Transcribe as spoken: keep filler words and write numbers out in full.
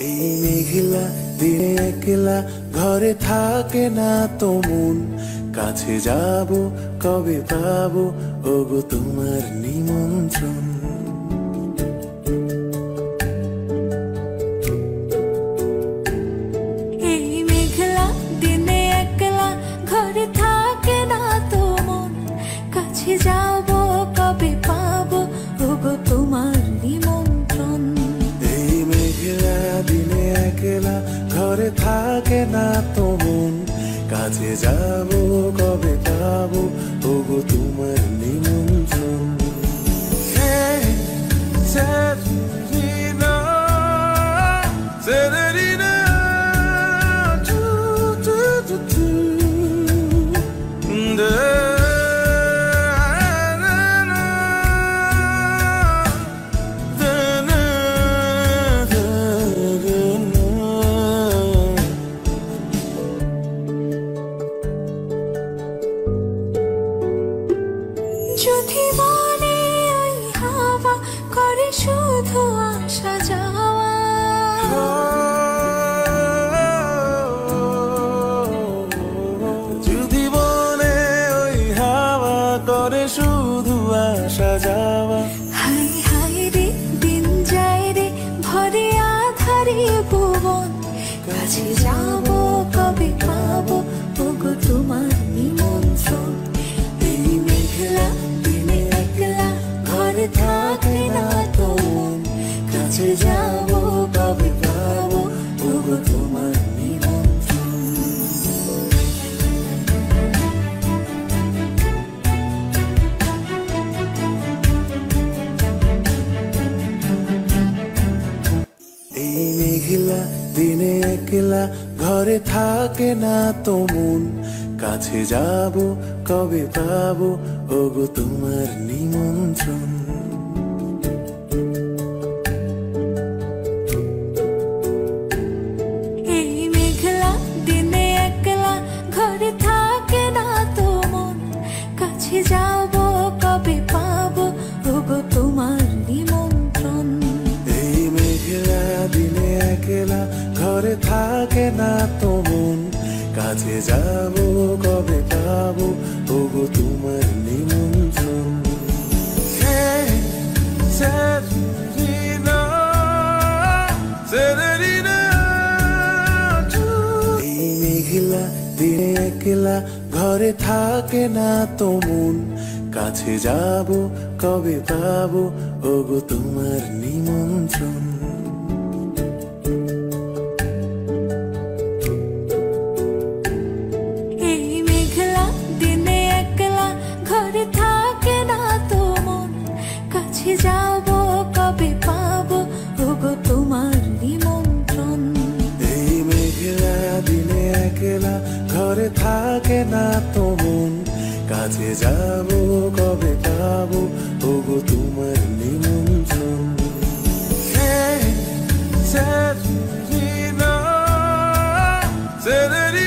এই মেঘলা দিনে একলা ঘরে থাকে না তো মন, কাছে যাব কবে পাবো ওগো তোমার নিমন্ত্রণ। এই মেঘলা দিনে একলা ঘরে থাকে না তো মন, কাছে যাব কবে পাবো ওগো তোমার নিমন্ত্রণ। এই মেঘলা দিনে একলা ঘরে থাকে না তো মন, কাছে যাব কবে পাবো ওগো তোমার নিমন্ত্রণ। Severina, Severina, do do do do, da na na, da na da na. যদি মনে ওই হাওয়া করে শুধু আসা যাওয়া, যদি মনে ওই হাওয়া করে শুধু আসা যাওয়া, হাই হাই রে দিন যায় রে ভরে আধারে ভুবন, কাছে যাব কবে পাবো ওগো তোমার নিমন্ত্রণ। এই মেঘলা দিনে একলা ঘরে থাকে না তো মন, কাছে যাব কবে পাবো ওগো তোমার নিমন্ত্রণ। এই মেঘলা দিনে একলা ঘরে থাকে না তো মন, কাছে যাব কবে পাবো ওগো তোমার নিমন্ত্রণ। এই মেঘলা দিনে একলা ঘরে থাকে না তো মন, কাছে যাব কবে পাবো ওগো তোমার নিমন্ত্রণ। এই মেঘলা দিনে একলা ঘরে থাকে না তো মন, কাছে যাব কবে পাবো ওগো তোমার নিমন্ত্রণ। Severina, Severina, এই মেঘলা দিনে একলা ঘরে থাকে না তো মন, কাছে যাব কবে পাবো ওগো তোমার নিমন্ত্রণ। এই মেঘলা দিনে একলা ঘরে থাকে না তো মন, কাছে যাব কবে পাবো ওগো তোমার নিমন্ত্রণ। এই মেঘলা দিনে একলা ঘরে থাকে না তো মন, কাছে যাব কবে পাবো ওগো তোমার নিমন্ত্রণ। Severina, Severina,